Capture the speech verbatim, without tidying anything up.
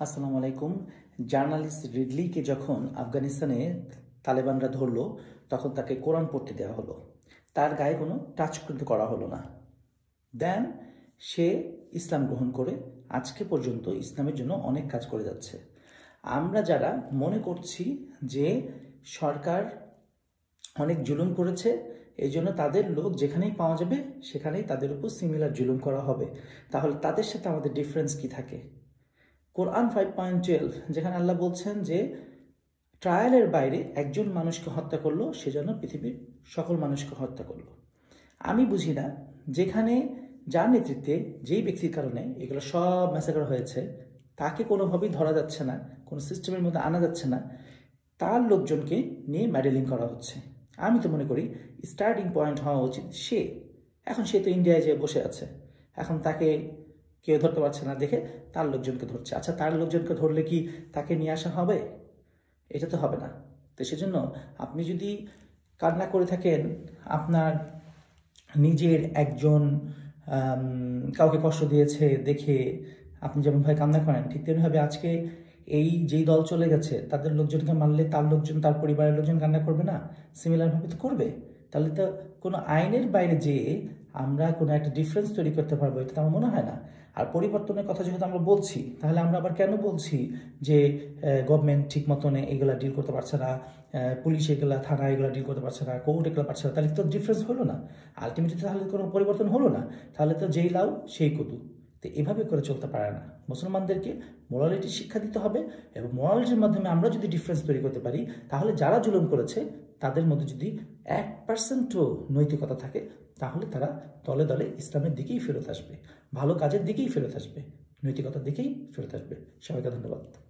আসসালামু আলাইকুম। জার্নালিস্ট রিডলিকে যখন আফগানিস্তানে তালেবানরা ধরলো তখন তাকে কোরআন পড়তে দেওয়া হলো, তার গায়ে কোনো টাচ কিন্তু করা হলো না। দেন সে ইসলাম গ্রহণ করে আজকে পর্যন্ত ইসলামের জন্য অনেক কাজ করে যাচ্ছে। আমরা যারা মনে করছি যে সরকার অনেক জুলুম করেছে, এই জন্য তাদের লোক যেখানেই পাওয়া যাবে সেখানেই তাদের উপর সিমিলার জুলুম করা হবে, তাহলে তাদের সাথে আমাদের ডিফারেন্স কি থাকে? কোরআন ফাইভ পয়েন্ট টুয়েলভ যেখানে আল্লাহ বলছেন যে ট্রায়ালের বাইরে একজন মানুষকে হত্যা করলো সেজন্য পৃথিবীর সকল মানুষকে হত্যা করলো। আমি বুঝি না যেখানে যার নেতৃত্বে যেই ব্যক্তির কারণে এগুলো সব ম্যাসাকার হয়েছে তাকে কোনোভাবেই ধরা যাচ্ছে না, কোনো সিস্টেমের মধ্যে আনা যাচ্ছে না, তার লোকজনকে নিয়ে মেডেলিং করা হচ্ছে। আমি তো মনে করি স্টার্টিং পয়েন্ট হওয়া উচিত সে। এখন সে তো ইন্ডিয়ায় যেয়ে বসে আছে, এখন তাকে কেউ ধরতে পারছে না দেখে তার লোকজনকে ধরছে। আচ্ছা, তার লোকজনকে ধরলে কি তাকে নিয়ে আসা হবে? এটা তো হবে না। তো সেজন্য আপনি যদি কান্না করে থাকেন আপনার নিজের একজন কাউকে কষ্ট দিয়েছে দেখে, আপনি যেমনভাবে কান্না করেন ঠিক তেমনিভাবে আজকে এই যেই দল চলে গেছে তাদের লোকজনকে মারলে তার লোকজন, তার পরিবারের লোকজন কান্না করবে না? সিমিলারভাবে তো করবে। তাহলে তো কোনো আইনের বাইরে যেয়ে আমরা কোনো একটা ডিফারেন্স তৈরি করতে পারবো, এটা তো আমার মনে হয় না। আর পরিবর্তনের কথা যেহেতু আমরা বলছি, তাহলে আমরা আবার কেন বলছি যে গভর্নমেন্ট ঠিক মতন এগুলা ডিল করতে পারছে না, পুলিশ এগুলা, থানা এগুলা ডিল করতে পারছে না, কোর্ট এগুলো পারছে না? তাহলে তো ডিফারেন্স হলো না, আলটিমেটলি তাহলে কোনো পরিবর্তন হলো না। তাহলে তো যেই লাউ সেই কদু। তো এভাবে করে চলতে পারে না। মুসলমানদেরকে মোরালিটি শিক্ষা দিতে হবে, এবং মোরালিটির মাধ্যমে আমরা যদি ডিফারেন্স তৈরি করতে পারি, তাহলে যারা জুলুম করেছে তাদের মধ্যে যদি এক পার্সেন্টও নৈতিকতা থাকে তাহলে তারা দলে দলে ইসলামের দিকেই ফেরত আসবে, ভালো কাজের দিকেই ফেরত আসবে, নৈতিকতার দিকেই ফেরত আসবে। সবাইকে ধন্যবাদ।